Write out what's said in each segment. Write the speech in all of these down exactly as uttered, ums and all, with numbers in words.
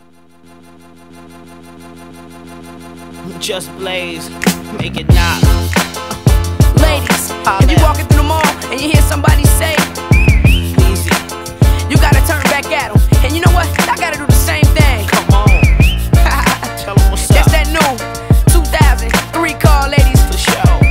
Just blaze, make it knock. Ladies, if you walking through the mall and you hear somebody say easy, you gotta turn back at them. And you know what? I gotta do the same thing. Come on, tell them what's That's up. that new two thousand three car, ladies. For sure.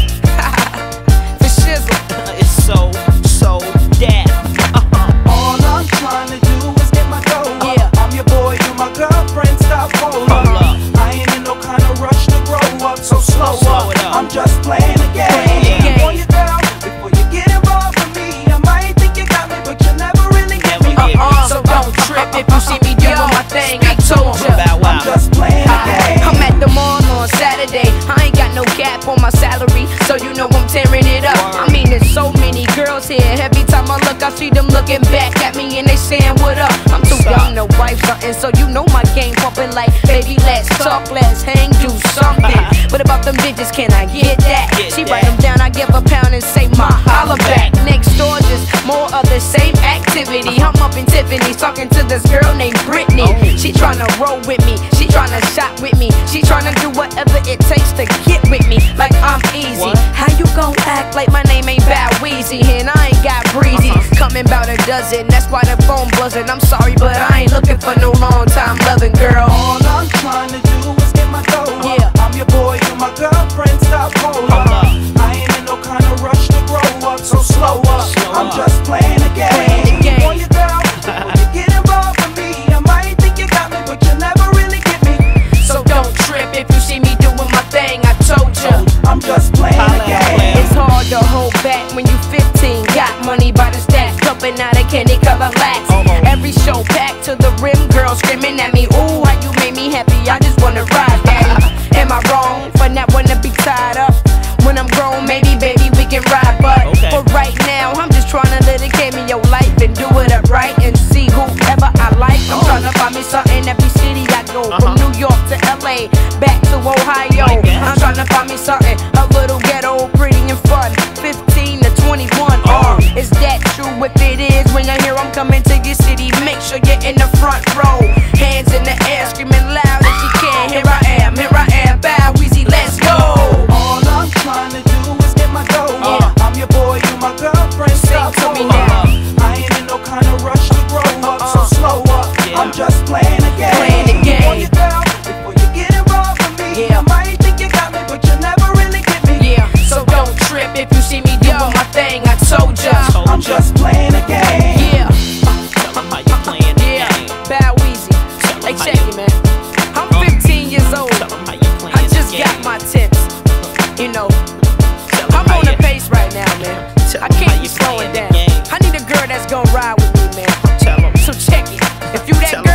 For shizzle. It's so, so dead. Uh-huh. All I'm trying to do is get my dough up. Yeah. I'm your boy, you my girlfriend, stop hold up. Hold up. I ain't in no kind of rush to grow up, so slow, Slow up. it up. I'm just playing the game. Playing the game. On your girl, before you get involved with me, I might think you got me, but you never really get me. Never get me. Uh-uh. So don't trip if you see me doing my thing. I told ya. Bow Wow. I'm just playing the game. I'm at the mall on Saturday. I ain't got no cap on my salary, so you know I'm tearing it up. I mean, there's so many girls here. Every time I look, I see them looking back at me and they saying, what up? I'm too young to wife something, so you know my game pumping like, baby, let's talk, let's hang, do something. What about them bitches? Can I get that? Get She that. write them down, I give a pound and say, my holla back. Next door, just more of the same activity. I'm up in Tiffany's talking to this girl named Brittany. She tryna roll with me, she tryna shop with me, she tryna do whatever it takes to get with me, like I'm easy. What? How you gon' act like my name ain't Bow Weezy and I ain't got breezy? Coming about a dozen, that's why the phone buzzing. I'm sorry, but I ain't looking for no long time loving girl. All I'm trying to do is get my dough up. Yeah. I'm your boy, you my girlfriend, stop hold Hold up. up. I ain't in no kind of rush to grow up, so slow up. Slow I'm up. just playing the game. Playing the game. On your girl, before you get involved with me, I might think you got me, but you never really get me. So don't trip if you see me doing my thing, I told ya. I'm just playing the Holla, game. player. It's hard to hold back when you fifteen. Got money by the stack, jumping out of candy color lax. Oh, oh. Every show packed to the rim, girls screaming at me, ooh, how you made me happy, I just wanna ride, daddy. Am I wrong for not wanna be tied up? When I'm grown, maybe, baby, we can ride, but Okay. for right now, I'm just trying to live a cameo life and do it up right and see whoever I like. I'm trying to find me something every city I go, Uh-huh. from New York to L A, back to Ohio. Like that. I'm trying to find me something a little ghetto, pretty and fun, fifteen to twenty-one. Oh. Uh, is that true? If it is, when you hear I'm coming to your city, make sure you're in the front row. Hands in the air, screaming loud as you can. Here I am, here I am, Bow Weezy, let's go. All I'm trying to do is get my dough up. Yeah. I'm your boy, you my girlfriend, stop to me hold now. up. I ain't in no kind of rush to grow up, so Uh-uh. slow up. Yeah. I'm just playing the game. Playing the game. On your girl, before you get involved with me, Yeah. I might think you got me, but you never really get me. Yeah, so don't trip if you see me doing my thing, I told ya. Told I'm ya. just playing the game. Yeah, Tell them how you playing the yeah, game. Bow Weezy. Tell 'em Hey, how check you- it, man. I'm fifteen years old. Tell them how you playing I just the got game. my tips. You know, Tell 'em I'm how on the you- pace right now, man. Tell I 'em how can't be you slowing playing the down. game. I need a girl that's gonna ride with me, man. Tell 'em. So check it. If you that Tell 'em girl,